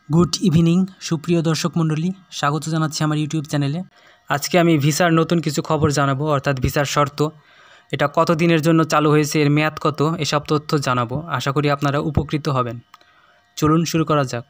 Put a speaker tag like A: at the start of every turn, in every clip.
A: Good evening সুপ্রিয় দর্শক মণ্ডলী, স্বাগত জানাচ্ছি আমার ইউটিউব চ্যানেলে। আজকে আমি ভিসার নতুন কিছু খবর জানাবো, অর্থাৎ ভিসার শর্ত, এটা কত দিনের জন্য চালু হয়েছে, এর মেয়াদ কত, এসব তথ্য জানাবো। আশা করি আপনারা উপকৃত হবেন। চলুন শুরু করা যাক।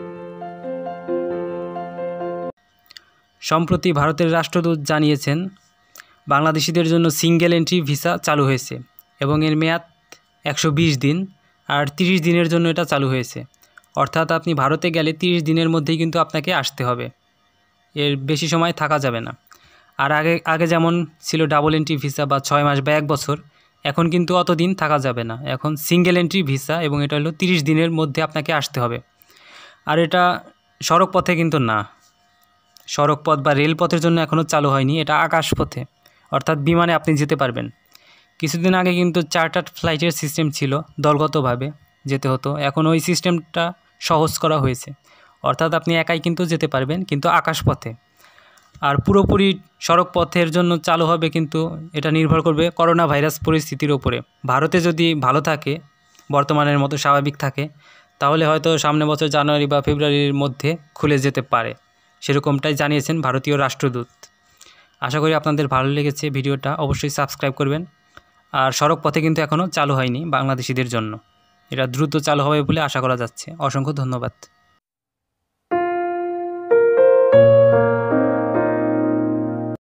A: সম্প্রতি ভারতের রাষ্ট্রদূত জানিয়েছেন বাংলাদেশিদের জন্য সিঙ্গেল এন্ট্রি ভিসা চালু হয়েছে এবং এর মেয়াদ 120 দিন, আর 30 দিনের জন্য এটা চালু হয়েছে। অর্থাৎ আপনি ভারতে গেলে 30 দিনের মধ্যেই কিন্তু আপনাকে আসতে হবে, এর বেশি সময় থাকা যাবে না। আর আগে যেমন ছিল ডাবল এন্ট্রি ভিসা বা 6 মাস বা 1 বছর, এখন কিন্তু অত দিন থাকা যাবে না। এখন সিঙ্গেল এন্ট্রি ভিসা এবং এটা হলো 30 দিনের মধ্যে আপনাকে আসতে হবে। আর এটা সড়ক পথে কিন্তু না, সড়ক পথ বা রেলপথের জন্য এখনও চালু হয়নি, এটা আকাশপথে, অর্থাৎ বিমানে আপনি যেতে পারবেন। কিছুদিন আগে কিন্তু চার্টার্ড ফ্লাইটের সিস্টেম ছিল, দলগতভাবে যেতে হতো। এখন ওই সিস্টেমটা সহজ করা হয়েছে, অর্থাৎ আপনি একাই কিন্তু যেতে পারবেন, কিন্তু আকাশপথে। আর পুরোপুরি সড়ক পথের জন্য চালু হবে, কিন্তু এটা নির্ভর করবে করোনা ভাইরাস পরিস্থিতির ওপরে। ভারতে যদি ভালো থাকে, বর্তমানের মতো স্বাভাবিক থাকে, তাহলে হয়তো সামনে বছর জানুয়ারি বা ফেব্রুয়ারির মধ্যে খুলে যেতে পারে, সেরকমটাই জানিয়েছেন ভারতীয় রাষ্ট্রদূত। আশা করি আপনাদের ভালো লেগেছে ভিডিওটা, অবশ্যই সাবস্ক্রাইব করবেন। আর সড়ক পথে কিন্তু এখনও চালু হয়নি বাংলাদেশিদের জন্য, এটা দ্রুত চালু হবে বলে আশা করা যাচ্ছে। অসংখ্য ধন্যবাদ।